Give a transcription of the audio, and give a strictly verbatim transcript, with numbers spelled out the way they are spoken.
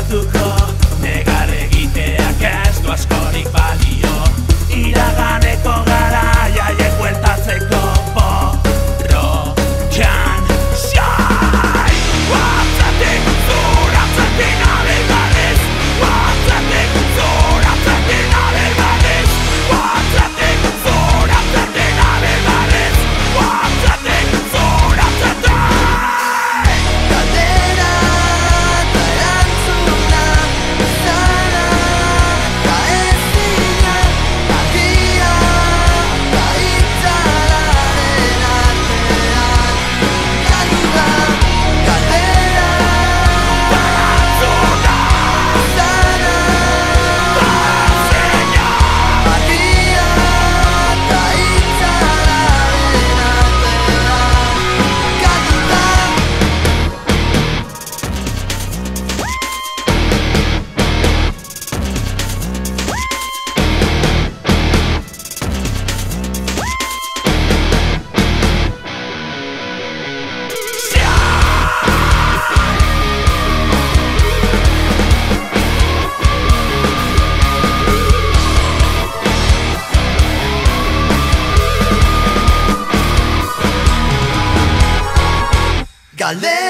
lortuko, negar egiteak ez du askorik balio. Iraganeko garaiaiek bueltatzeko borrokan zai. Atzetik zuratzetik nabilgadez, atzetik zuratzetik nabilgadez, atzetik zuratzetik nabilgadez, atzetik zuratzetik. Galdera eta erantzuna, zara eta ezina, argia eta itzalaren artean. Galdu da, galdera eta erantzuna, zara eta ezina, argia eta itzalaren artean. Galdu da. Galdera